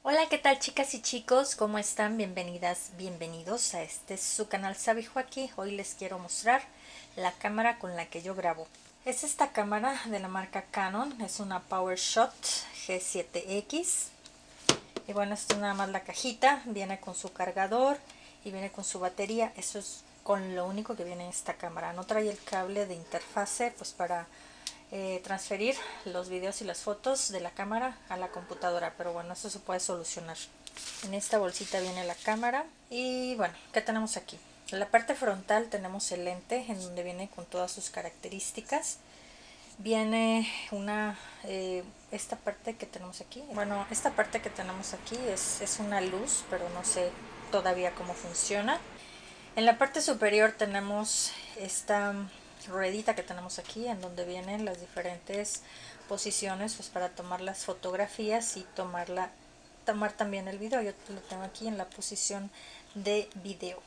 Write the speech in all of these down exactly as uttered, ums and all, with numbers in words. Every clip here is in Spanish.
Hola, ¿qué tal chicas y chicos? ¿Cómo están? Bienvenidas, bienvenidos a este su canal Sabijoaquí. Hoy les quiero mostrar la cámara con la que yo grabo. Es esta cámara de la marca Canon, es una PowerShot G siete X. Y bueno, esto es nada más la cajita, viene con su cargador y viene con su batería. Eso es con lo único que viene en esta cámara. No trae el cable de interfase pues para eh, transferir los videos y las fotos de la cámara a la computadora, pero bueno, eso se puede solucionar. En esta bolsita viene la cámara y bueno, ¿qué tenemos aquí? En la parte frontal tenemos el lente en donde viene con todas sus características. Viene una eh, esta parte que tenemos aquí, bueno, esta parte que tenemos aquí es, es una luz, pero no sé todavía cómo funciona. En la parte superior tenemos esta ruedita que tenemos aquí en donde vienen las diferentes posiciones pues para tomar las fotografías y tomarla, tomar también el video. Yo lo tengo aquí en la posición de video.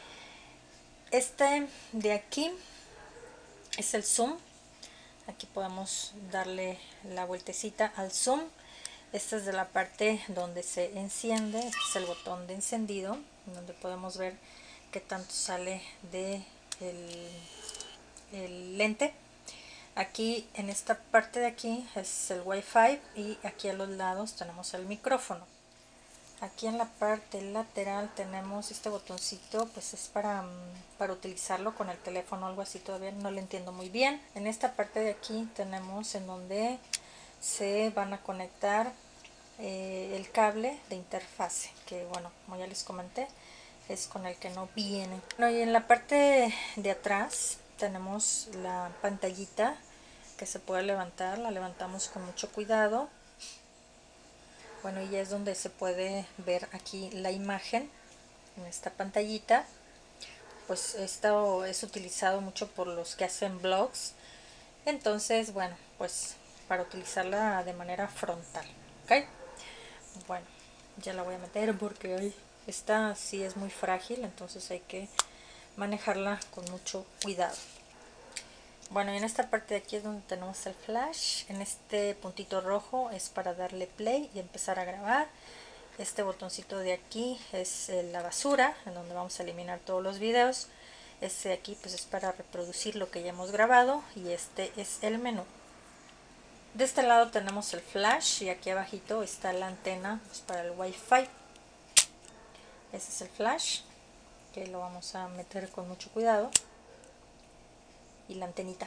Este de aquí es el zoom. Aquí podemos darle la vueltecita al zoom. Esta es de la parte donde se enciende. Este es el botón de encendido, donde podemos ver qué tanto sale de el, el lente. Aquí en esta parte de aquí es el Wi-Fi y aquí a los lados tenemos el micrófono. Aquí en la parte lateral tenemos este botoncito, pues es para, para utilizarlo con el teléfono o algo así, todavía no lo entiendo muy bien. En esta parte de aquí tenemos en donde se van a conectar eh, el cable de interfase, que bueno, como ya les comenté, es con el que no viene. Bueno, y en la parte de atrás tenemos la pantallita que se puede levantar, la levantamos con mucho cuidado. Bueno, y ya es donde se puede ver aquí la imagen en esta pantallita. Pues esto es utilizado mucho por los que hacen vlogs. Entonces, bueno, pues para utilizarla de manera frontal, ¿ok? Bueno, ya la voy a meter porque hoy esta sí es muy frágil, entonces hay que manejarla con mucho cuidado. Bueno, y en esta parte de aquí es donde tenemos el flash. En este puntito rojo es para darle play y empezar a grabar. Este botoncito de aquí es la basura, en donde vamos a eliminar todos los videos. Este de aquí pues es para reproducir lo que ya hemos grabado y este es el menú. De este lado tenemos el flash y aquí abajito está la antena pues para el Wi-Fi. Ese es el flash, que lo vamos a meter con mucho cuidado. Y la antenita.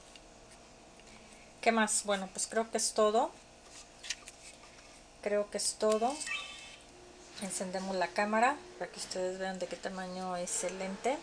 ¿Qué más? Bueno, pues creo que es todo. Creo que es todo. Encendemos la cámara para que ustedes vean de qué tamaño es el lente.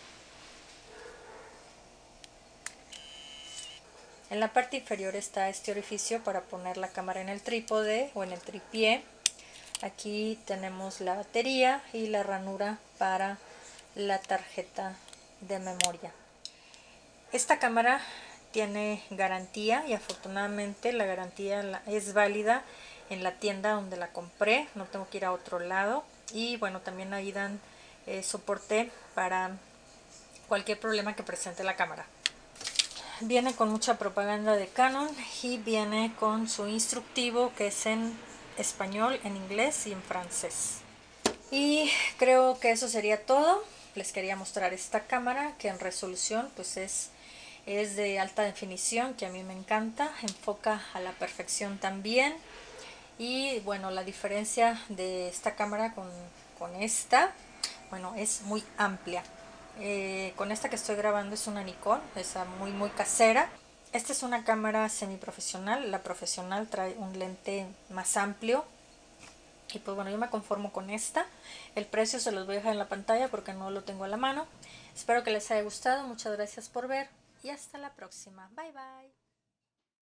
En la parte inferior está este orificio para poner la cámara en el trípode o en el tripié. Aquí tenemos la batería y la ranura para la tarjeta de memoria. Esta cámara tiene garantía y afortunadamente la garantía es válida en la tienda donde la compré, no tengo que ir a otro lado. Y bueno, también ahí dan eh, soporte para cualquier problema que presente la cámara. Viene con mucha propaganda de Canon y viene con su instructivo que es en español, en inglés y en francés. Y creo que eso sería todo. Les quería mostrar esta cámara que en resolución pues es, es de alta definición, que a mí me encanta, enfoca a la perfección también. Y bueno, la diferencia de esta cámara con, con esta, bueno, es muy amplia. Eh, con esta que estoy grabando es una Nikon, esa muy muy casera. Esta es una cámara semiprofesional, la profesional trae un lente más amplio. Y pues bueno, yo me conformo con esta. El precio se los voy a dejar en la pantalla porque no lo tengo a la mano. Espero que les haya gustado, muchas gracias por ver y hasta la próxima. Bye bye.